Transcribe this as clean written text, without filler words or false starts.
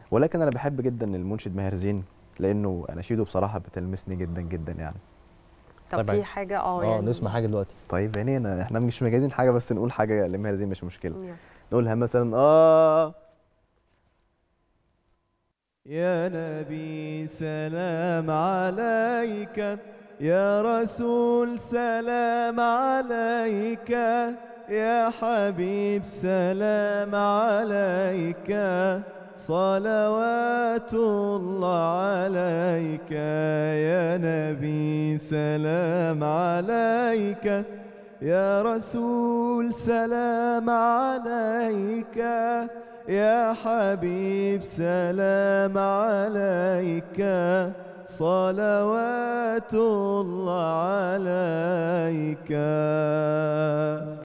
ولكن انا بحب جدا المنشد ماهر زين، لانه اناشيده بصراحه بتلمسني جدا جدا يعني. طب طيب في حاجه اه نسمع حاجه دلوقتي. طيب يعني احنا مش مجهزين حاجه، بس نقول حاجه لماهر زين مش مشكله. يلا. نقولها مثلا يا نبي سلام عليك، يا رسول سلام عليك، يا حبيب سلام عليك، صلوات الله عليك. يا نبي سلام عليك، يا رسول سلام عليك، يا حبيب سلام عليك، صلوات الله عليك.